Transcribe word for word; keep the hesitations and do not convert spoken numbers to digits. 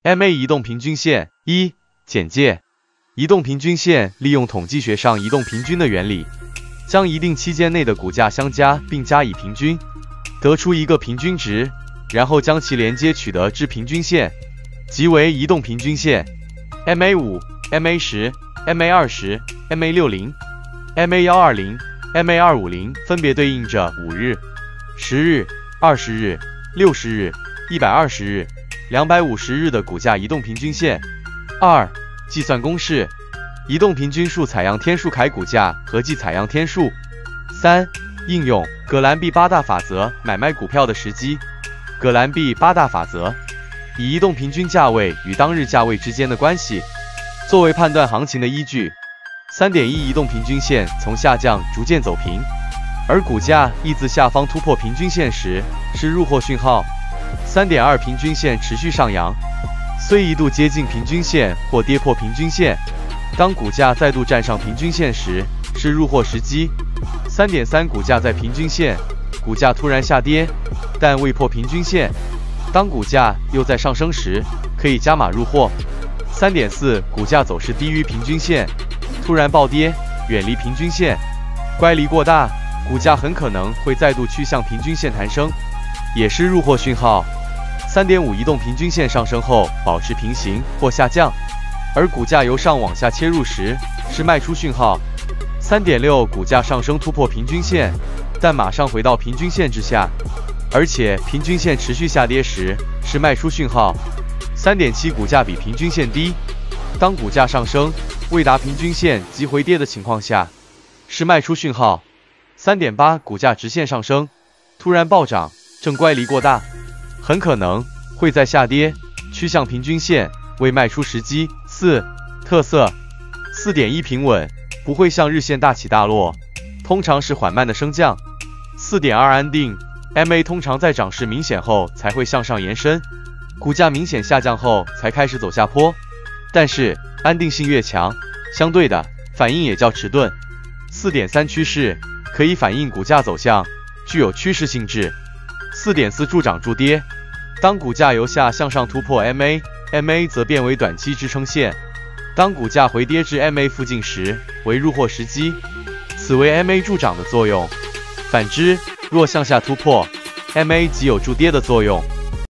M A 移动平均线一简介：移动平均线利用统计学上移动平均的原理，将一定期间内的股价相加并加以平均，得出一个平均值，然后将其连接取得之平均线，即为移动平均线。M A 五、M A 十、M A 二十、M A 六十、M A 一二零、M A 二五零分别对应着五日、十日、二十日、六十日、一百二十日、两百五十日的股价移动平均线。二、计算公式：移动平均数采样天数凯股价和计采样天数。三、应用葛兰碧八大法则买卖股票的时机。葛兰碧八大法则以移动平均价位与当日价位之间的关系作为判断行情的依据。三点一 移动平均线从下降逐渐走平，而股价亦自下方突破平均线时是入货讯号。三点二 平均线持续上扬，虽一度接近平均线或跌破平均线，当股价再度站上平均线时是入货时机。三点三 股价在平均线，股价突然下跌，但未破平均线，当股价又在上升时可以加码入货。三点四 股价走势低于平均线，突然暴跌，远离平均线，乖离过大，股价很可能会再度趋向平均线弹升，也是入货讯号。三点五 移动平均线上升后保持平行或下降，而股价由上往下切入时是卖出讯号。三点六 股价上升突破平均线，但马上回到平均线之下，而且平均线持续下跌时是卖出讯号。三点七 股价比平均线低，当股价上升未达平均线即回跌的情况下是卖出讯号。三点八 股价直线上升，突然暴涨，正乖离过大，很可能会在下跌趋向平均线，为卖出时机。四、特色 四点一 平稳，不会像日线大起大落，通常是缓慢的升降。四点二 安定， M A 通常在涨势明显后才会向上延伸，股价明显下降后才开始走下坡，但是安定性越强，相对的反应也较迟钝。四点三 趋势，可以反映股价走向，具有趋势性质。四点四 助涨助跌，当股价由下向上突破 M A，M A 则变为短期支撑线，当股价回跌至 M A 附近时为入货时机，此为 M A 助涨的作用。反之，若向下突破 M A 即有助跌的作用。